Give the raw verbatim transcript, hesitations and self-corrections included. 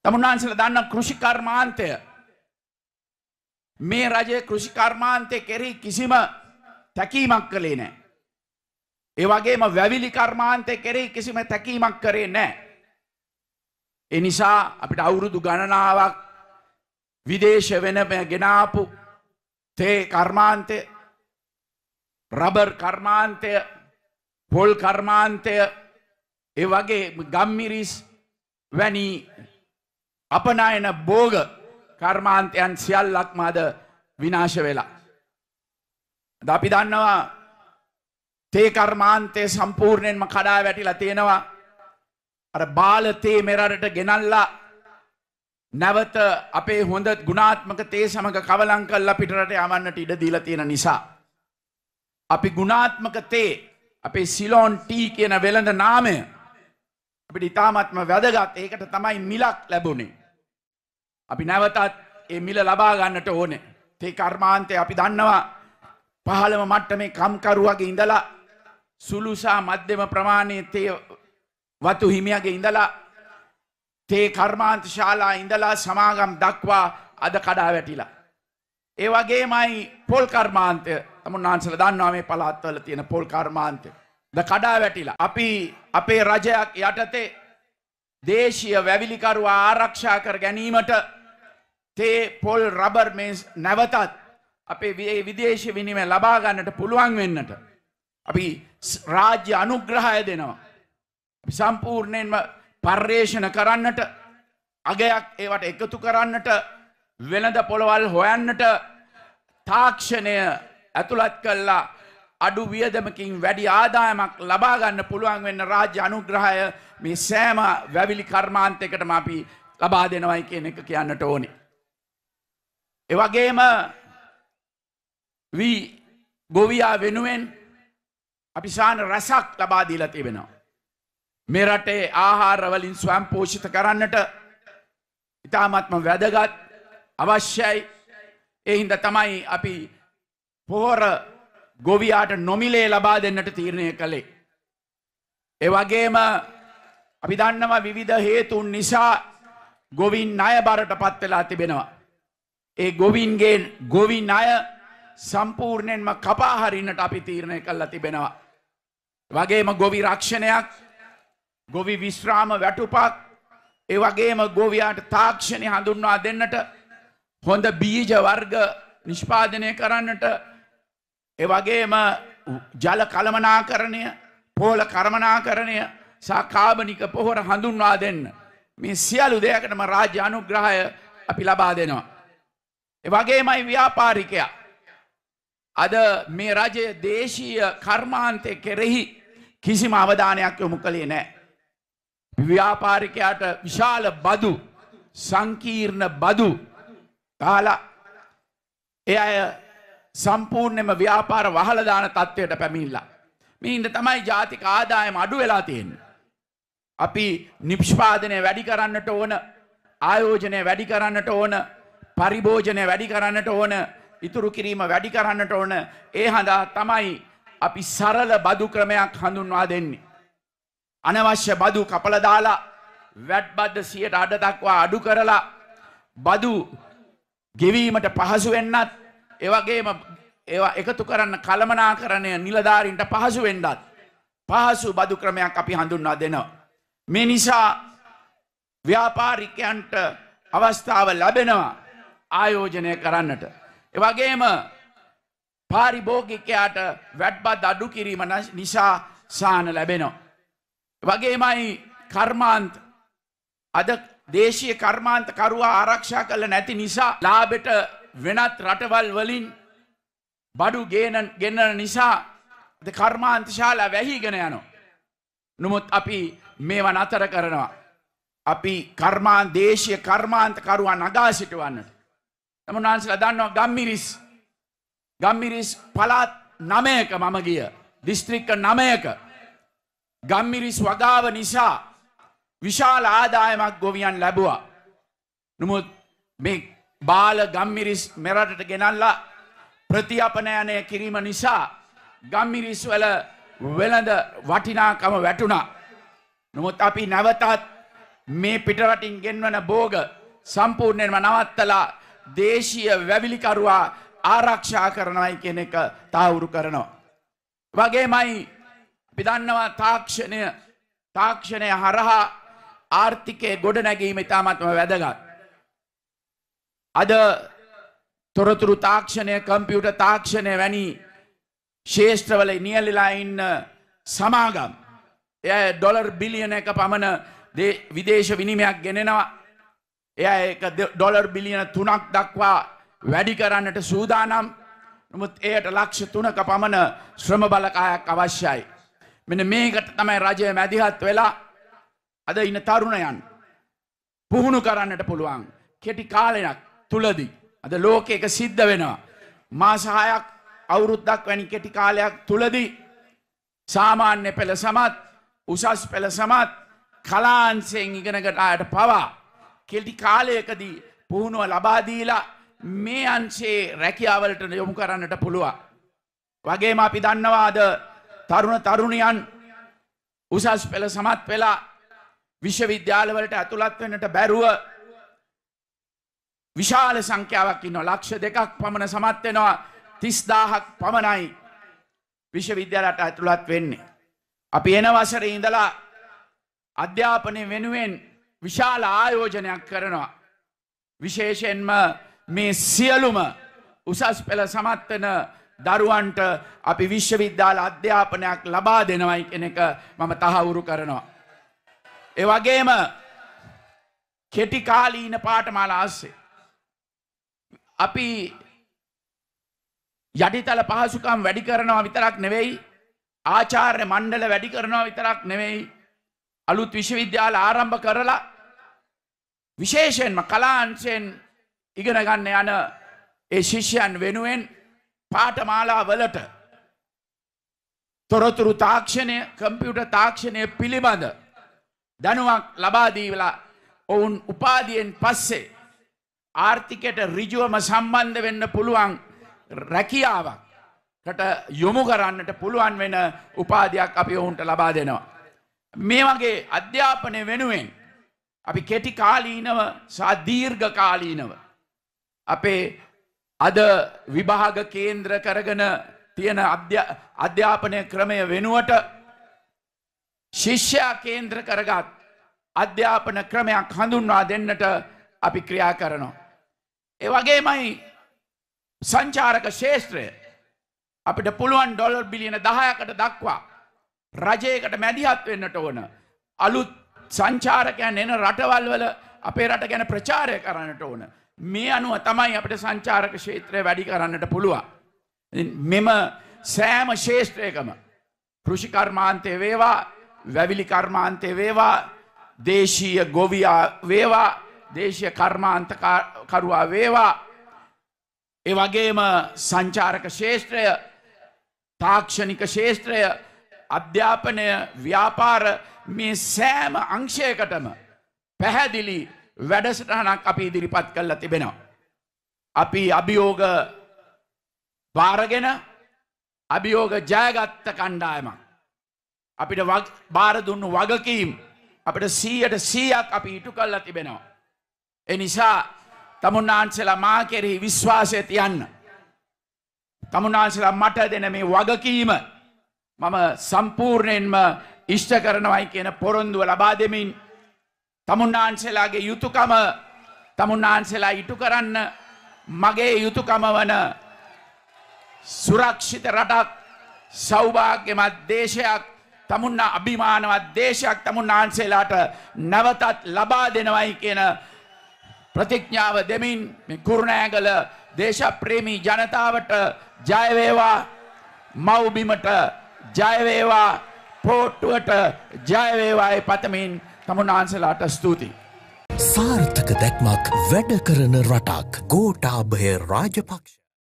තමුන්නාන්සලා දන්න කෘෂි කර්මාන්තය මේ රජයේ කෘෂි කර්මාන්තය කෙරෙහි කිසිම තැකීමක් කළේ නැහැ. ඒ වගේම වැවිලි කර්මාන්තය කෙරෙහි කිසිම තැකීමක් කරේ නැහැ. ඒ නිසා අපිට අවුරුදු ගණනාවක් විදේශ වෙනම ගෙන ආපු තේ කර්මාන්තය, රබර් කර්මාන්තය, පොල් කර්මාන්තය, ඒ වගේ ගම්මිරිස් වැනි අපනයන භෝග කර්මාන්තයන් සියල්ලක්ම අද විනාශ වෙලා. අද අපි දන්නවා තේ කර්මාන්තය සම්පූර්ණයෙන්ම කඩා වැටිලා තියෙනවා. අර බාල තේ මෙරටට ගෙනල්ලා නැවත අපේ හොඳ ගුණාත්මක තේ සමග කවලම් කරලා පිටරට යවන්නට ඉඩ දීලා තියෙන නිසා අපි ගුණාත්මක තේ අපේ සිලෝන් ටී කියන වෙළඳ නාමය අපිට ඉතාමත්ම වැදගත්. ඒකට තමයි මිලක් ලැබුණේ. අපි නැවතත් ඒ මිල ලබා ගන්නට ඕනේ. තේ කර්මාන්තය අපි දන්නවා පහළම මට්ටමේ කම්කරුවගේ ඉඳලා සුළු සහ මධ්‍යම ප්‍රමාණයේ තේ වතු හිමියගේ ඉඳලා තේ කර්මාන්ත ශාලා ඉඳලා සමාගම් දක්වා අද කඩා වැටිලා. ඒ වගේමයි පොල් කර්මාන්තය. තමුන්නාන්සලා දන්නවා මේ පළාත්වල තියෙන පොල් කර්මාන්තය ද කඩා වැටිලා. අපි අපේ රජයක් යටතේ දේශීය වැවිලිකරුවා ආරක්ෂා කර ගැනීමට තේ පොල් රබර් මේ නැවතත් අපේ විදේශ විනිමය ලබා ගන්නට පුළුවන් වෙන්නට අපි රාජ්‍ය අනුග්‍රහය දෙනවා. අපි සම්පූර්ණයෙන්ම පර්යේෂණ කරන්නට, අගයක් ඒවට එකතු කරන්නට, වෙළඳ පොළවල් හොයන්නට, තාක්ෂණය ඇතුළත් කළා අඩු වියදමකින් වැඩි ආදායමක් ලබා ගන්න පුළුවන් වෙන්න රාජ්‍ය අනුග්‍රහය මේ සෑම වැවිලි කර්මාන්තයකටම අපි ලබා දෙනවයි කියන එක කියන්නට ඕනේ. ඒ වගේම වී ගොවියා වෙනුවෙන් අපි සාන රසක් ලබා දීලා තිබෙනවා. මේ රටේ ආහාර වලින් ස්වයං පෝෂිත කරන්නට ඉතාමත්ම වැදගත් අවශ්‍යයි. ඒ හින්දා තමයි අපි පොහොර ගොවියාට නොමිලේ ලබා දෙන්නට තීරණය කළේ. ඒ වගේම අපි දන්නවා විවිධ හේතුන් නිසා ගොවින් ණය බරට පත් වෙලා තිබෙනවා. ඒ ගොවින්ගේ ගොවි ණය සම්පූර්ණයෙන්ම කපා හරින්නට අපි තීරණය කළා තිබෙනවා. වගේම ගොවි රක්ෂණයක්, ගොවි විශ්‍රාම වැටුපක්, ඒ වගේම ගොවියාට තාක්ෂණය හඳුන්වා දෙන්නට, හොඳ බීජ වර්ග නිෂ්පාදනය කරන්නට, ඒ වගේම ජල කළමනාකරණය, පොහොල කර්මනාකරණය සහ කාබනික පොහොර හඳුන්වා දෙන්න මේ සියලු දෙයකටම රාජ්‍ය අනුග්‍රහය අපි ලබා දෙනවා. ඒ වගේමයි ව්‍යාපාරිකයා අද මේ රජයේ දේශීය කර්මාන්තය කෙරෙහි කිසිම අවධානයක් යොමු කළේ නැහැ. ව්‍යාපාරිකයාට විශාල බදු, සංකීර්ණ බදු කාලා ඒ අය සම්පූර්ණයෙන්ම ව්‍යාපාර වහලා දාන තත්ත්වයට පැමිණිලා. මේ හින්දා තමයි ජාතික ආදායම අඩු වෙලා තියෙන්නේ. අපි නිෂ්පාදනය වැඩි කරන්නට ඕන, ආයෝජනය වැඩි කරන්නට ඕන, පරිභෝජනය වැඩි කරන්නට ඕන, ඉතුරු කිරීම වැඩි කරන්නට ඕන. ඒ හඳා තමයි අපි සරල බදු ක්‍රමයක් හඳුන්වා දෙන්නේ. අනවශ්‍ය බදු කපලා දාලා වැට් බද්ද සියයට අට දක්වා අඩු කරලා බදු ගෙවීමට පහසු වෙන්නත්, ඒ වගේම ඒවා එකතු කරන්න කළමනාකරණය නිලධාරීන්ට පහසු වෙන්නත් පහසු බදු ක්‍රමයක් අපි හඳුන්වා දෙනවා. මේ නිසා ව්‍යාපාරිකයන්ට අවස්ථාව ලැබෙනවා ආයෝජනය කරන්නට. ඒ වගේම පාරිභෝගිකයාට වැට් බද්ද අඩු කිරීම නිසා සාහන ලැබෙනවා. ඒ වගේමයි කර්මාන්ත අද දේශීය කර්මාන්ත කරුවා ආරක්ෂා කළ නැති නිසා ලාභෙට වෙනත් රටවල් වලින් බඩු ගේන ගෙන්නන නිසා අද කර්මාන්ත ශාලා වැහිගෙන යනවා. නමුත් අපි මේවා නතර කරනවා. අපි කර්මාන්ත දේශීය කර්මාන්ත කරුවා නගා සිටවන්නට. තමුන්නාන්සලා දන්නවා ගම්මිරිස් ගම්මිරිස් පළාත් නවයක මම ගිය දිස්ත්‍රික්ක නවයක ගම්මිරිස් වගාව නිසා විශාල ආදායමක් ගොවියන් ලැබුවා. නමුත් මේ බාල ගම්මිරිස් මෙරටට ගෙනල්ලා ප්‍රතිඅපනයනය කිරීම නිසා ගම්මිරිස් වල වෙළඳ වටිනාකම වැටුණා. නමුත් අපි නැවතත් මේ පිටරටින් ගෙන්වන භෝග සම්පූර්ණයෙන්ම නවත්තලා දේශීය වැවිලිකරුවා ආරක්ෂා කරනවායි කියන එක තහවුරු කරනවා. වගේමයි අපි දන්නවා තාක්ෂණය තාක්ෂණය හරහා ආර්ථිකයේ ගොඩනැගීම ඉතාමත්ම වැදගත්. අද තොරතුරු තාක්ෂණය කම්පියුටර් තාක්ෂණය වැනි ශේෂ්ත්‍රවල නියැලලා ඉන්න සමාගම් එය ඩොලර් බිලියන එක පමණ විදේශ විනිමයක් ගෙනෙනවා. එය එක ඩොලර් බිලියන තුනක් දක්වා වැඩි කරන්නට සූදානම්. නමුත් එයට ලක්ෂ තුනක පමණ ශ්‍රම බලකායක් අවශ්‍යයි. මෙන්න මේකට තමයි රජය මැදිහත් වෙලා අද ඉන්න තරුණයන් පුහුණු කරන්නට පුළුවන්. කෙටි කාලයක් තුලදී අද ලෝකයක සිද්ධ වෙනවා. මාස හයක් අවුරුද්දක් වැනි කෙටි කාලයක් තුලදී සාමාන්‍ය පෙළ සමත් උසස් පෙළ සමත් කලාංශයෙන් ඉගෙනගත් අයට පවා කෙටි කාලයකදී පුහුණුව ලබා දීලා මේ අංශයේ රැකියාවලට යොමු කරන්නට පුළුවන්. වගේම අපි දන්නවා අද තරුණ තරුණියන් උසස් පෙළ සමත් වෙලා විශ්වවිද්‍යාලවලට ඇතුළත් වෙන්නට බැරුව විශාල සංඛ්‍යාවක් ඉන්නවා. ලක්ෂ දෙකක් පමණ සමත් වෙනවා. තිස් දාහක් පමණයි විශ්වවිද්‍යාලයට ඇතුළත් වෙන්නේ. අපි එන වසරේ ඉඳලා අධ්‍යාපනය වෙනුවෙන් විශාල ආයෝජනයක් කරනවා. විශේෂයෙන්ම මේ සියලුම උසස් පෙළ සමත් වෙන දරුවන්ට අපි විශ්වවිද්‍යාල අධ්‍යාපනයක් ලබා දෙනවයි කියන එක මම තහවුරු කරනවා. ඒ වගේම කෙටි කාලීන පාඨමාලා ආශ්‍රේ අපි යටිතල පහසුකම් වැඩි කරනවා විතරක් නෙවෙයි ආචාර්ය මණ්ඩල වැඩි කරනවා විතරක් නෙවෙයි අලුත් විශ්වවිද්‍යාල ආරම්භ කරලා විශේෂයෙන්ම කලාංශයෙන් ඉගෙන ගන්න යන ඒ ශිෂ්‍යයන් වෙනුවෙන් පාඨමාලා වලට තොරතුරු තාක්ෂණය කම්පියුටර් තාක්ෂණය පිළිබඳ දැනුමක් ලබා දීලා ඔවුන් උපාධියෙන් පස්සේ ආර්ථිකයට ඍජුවම සම්බන්ධ වෙන්න පුළුවන් රැකියාවකට යොමු කරන්නට පුළුවන් වෙන උපාධියක් අපි ඔවුන්ට ලබා දෙනවා. මේ වගේ අධ්‍යාපනය වෙනුවෙන් අපි කෙටි කාලීනව සහ දීර්ඝ කාලීනව අපේ අද විභාග කේන්ද්‍ර කරගෙන තියෙන අධ්‍යාපනය ක්‍රමය වෙනුවට ශිෂ්‍යයා කේන්ද්‍ර කරගත් අධ්‍යාපන ක්‍රමයක් හඳුන්වා දෙන්නට අපි ක්‍රියා කරනවා. ඒ වගේමයි සංචාරක ශේෂ්ත්‍රය අපිට පුළුවන් ඩොලර් බිලියන දහයකට දක්වා රජයකට මැදිහත් වෙන්නට ඕන. අලුත් සංචාරකයන් එන රටවල් වල අපේ රට ගැන ප්‍රචාරය කරන්නට ඕන. මේ අනුව තමයි අපිට සංචාරක ක්ෂේත්‍රය වැඩි කරන්නට පුළුවන්. මෙම සෑම ශේෂ්ත්‍රයකම කෘෂි කර්මාන්තය වේවා, වැවිලි කර්මාන්තය වේවා, දේශීය ගොවියා වේවා, දේශීය කර්මාන්තකරුවා වේවා, ඒ වගේම සංචාරක ශේෂ්ත්‍රය, තාක්ෂණික ශේෂ්ත්‍රය, අධ්‍යාපනය, ව්‍යාපාර මේ සෑම අංශයකටම පැහැදිලි වැඩසටහනක් අපි ඉදිරිපත් කරලා තිබෙනවා. අපි අභියෝග බාරගෙන අභියෝග ජයගත්ත කණ්ඩායමක්. අපිට බාර දුන්නු වගකීම් අපිට සීයට සීයක් අපි ඉටු කරලා තිබෙනවා. ඒ නිසා තමුන්නාන්සලා මා කෙරෙහි විශ්වාසය තියන්න. තමුන්නාන්සලා මට දෙන මේ වගකීම මම සම්පූර්ණයෙන්ම ඉෂ්ට කරනවායි කියන පොරොන්දුව ලබා දෙමින් තමුන්නාන්සලාගේ යුතුයකම තමුන්නාන්සලා ඉටු කරන්න මගේ යුතුයකම වන සුරක්ෂිත රටක්, සෞභාග්‍යමත් දේශයක්, තමුන්නා අභිමානවත් දේශයක් තමුන්නාන්සලාට නැවතත් ලබා දෙනවයි කියන ප්‍රතිඥාව දෙමින් මේ කුරුණෑගල දේශප්‍රේමී ජනතාවට ජය වේවා, මව්බිමට ජය වේවා, පොට්ටුවට ජය වේවායි පතමින් තමුන්නාන්සලාට ස්තුතියි. සාර්ථක දැක්මක් වැඩ කරන රටක් ගෝඨාභය රාජපක්ෂ